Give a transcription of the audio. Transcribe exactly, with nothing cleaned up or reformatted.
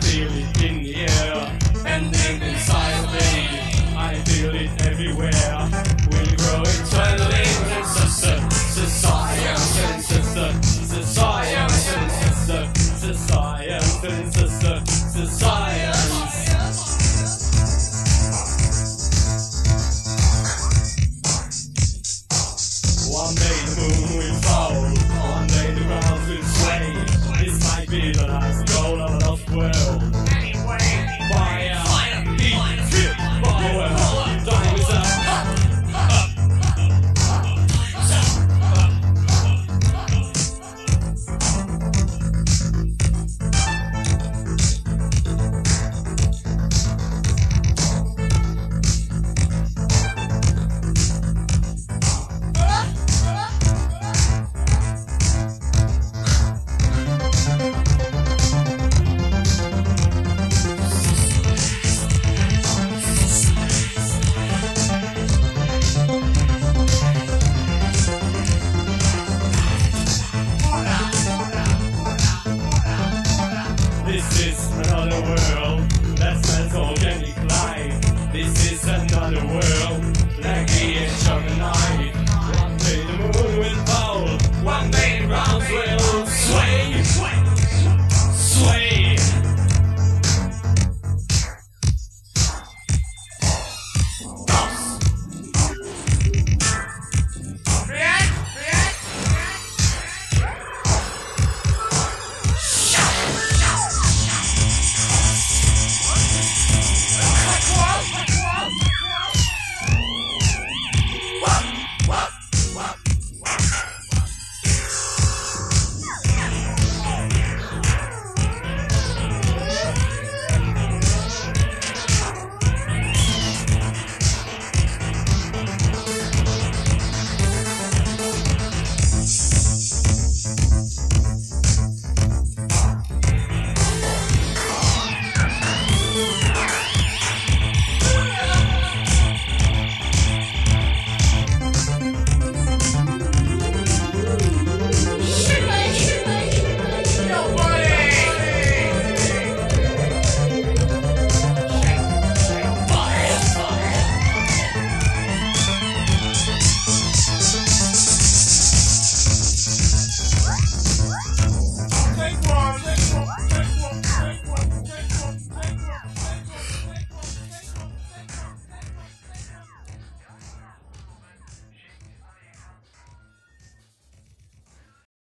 feel it in the air, and then inside of me, I feel it everywhere. We'll grow eternally, it's just a science, it's just a science, it's just a science, it's just a science. One day the moon will fall, one day the ground will sway. This might be the last goal of a lost world. Fire, heat, flip, power, time is up. This is another world, that's not organic life. This is another world, like the edge of the night. One day the moon will fall, one day the ground will sway.